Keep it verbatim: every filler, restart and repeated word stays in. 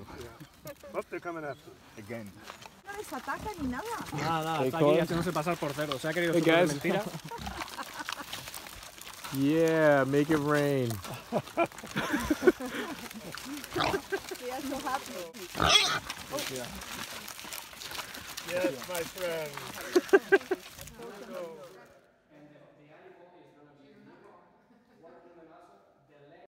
you. Yeah. Oh, they're coming after. Again. No les ataca ni nada. Nada, nada, Hey, está aquí Cole. haciéndose pasar por cero. Se ha querido Hey, super de guys. mentira. Yeah, make it rain. They are so happy. Oh. Yeah. Yes, my friend.